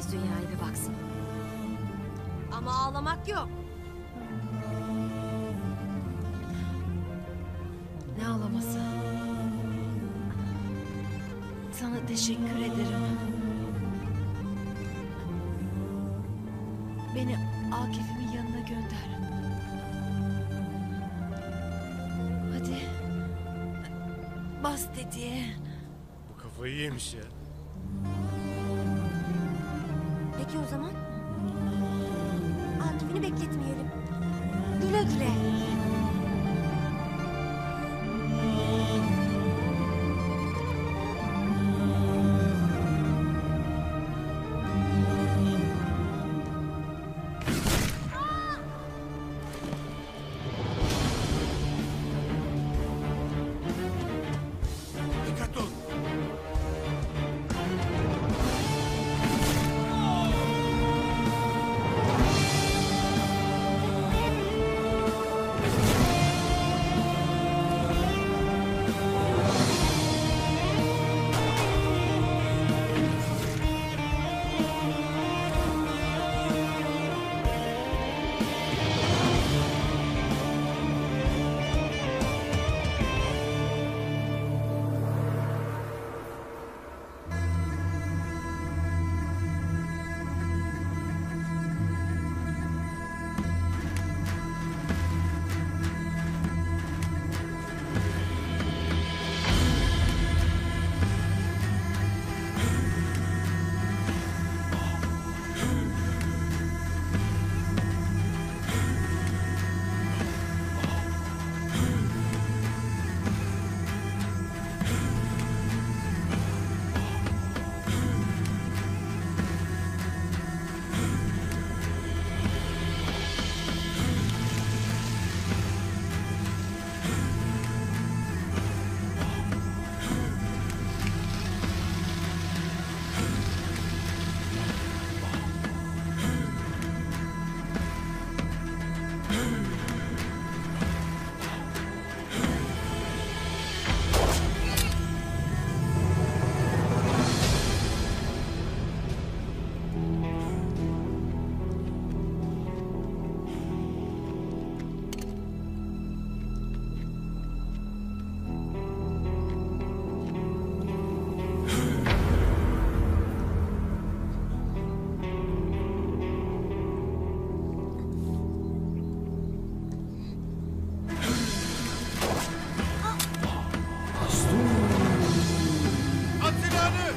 Dış dünyaya bir baksın. Ama ağlamak yok. Ne ağlaması? Sana teşekkür ederim. Beni Akif'imin yanına gönder. Hadi. Bas dediye. Bu kafayı yemiş ya. Peki o zaman? Akif'ini bekletmeyelim. Güle güle. Dikkatli ol. At silahını!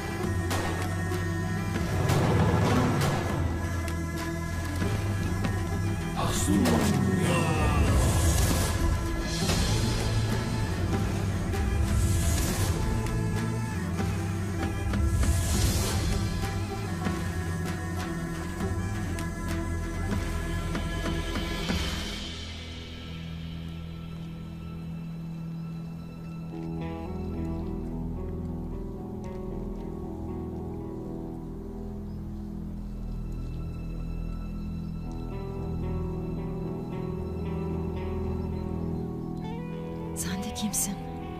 Sen de kimsin?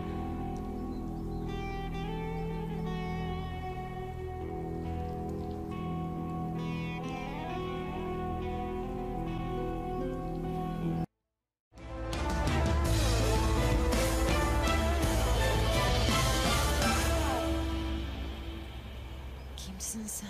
Kimsin sen?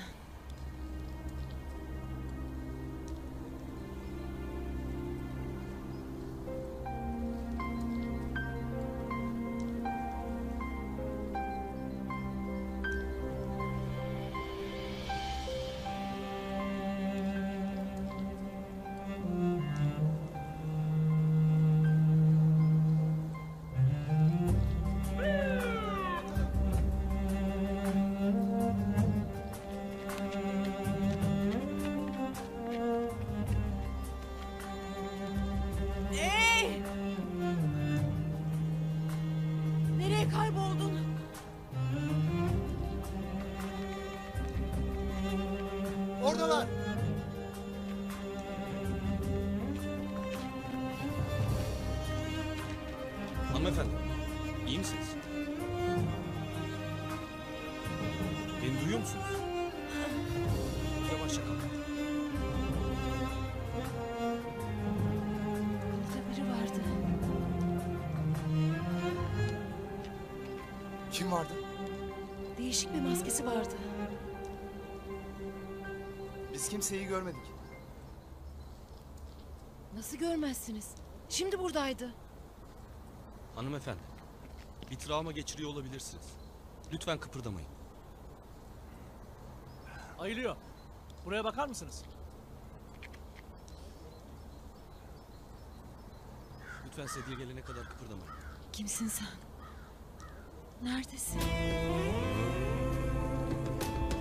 Nereye kayboldun? Oradalar! Hanımefendi, iyi misiniz? Beni duyuyor musunuz? Kusura Kim vardı? Değişik bir maskesi vardı. Biz kimseyi görmedik. Nasıl görmezsiniz? Şimdi buradaydı. Hanımefendi, bir travma geçiriyor olabilirsiniz. Lütfen kıpırdamayın. Ayılıyor. Buraya bakar mısınız? Lütfen sedye gelene kadar kıpırdamayın. Kimsin sen? Neredesin?